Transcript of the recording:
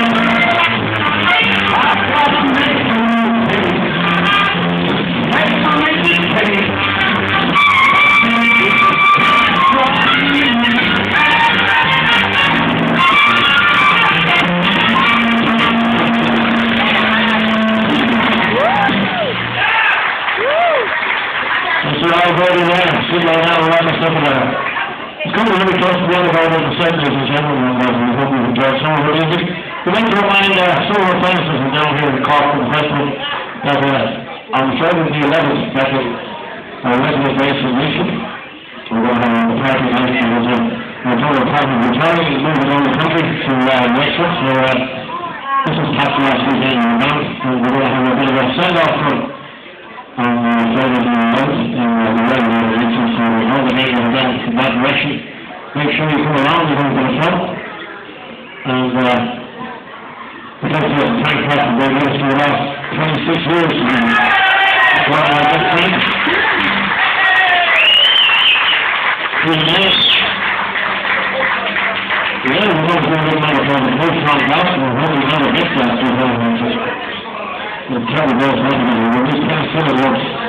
Right now, we're on the stuff of that. It's going to be really close to the end of all the sectors and everyone does, and we hope you've enjoyed some of the music. We'd like to remind several apprentices from down here in Cork for the festival that on Friday the 11th, that's our resident base in Leash. We're going to have a party night, and we're doing a party returning and moving around the country to Wexford. So this is past the last weekend in the month, and we're going to have a bit of a send-off for on Friday the 11th in the railway region, so we're all the neighbours are down in that direction. Make sure you come around, you're going to the front. And we'd like to thank Pat for being with us for the last 26 years. That's one of our good friends. Really nice. Yeah, we're going to do a little matter from the whole front house, and we're hoping to have a bit last year. The terrible goals, we're just playing some of the works.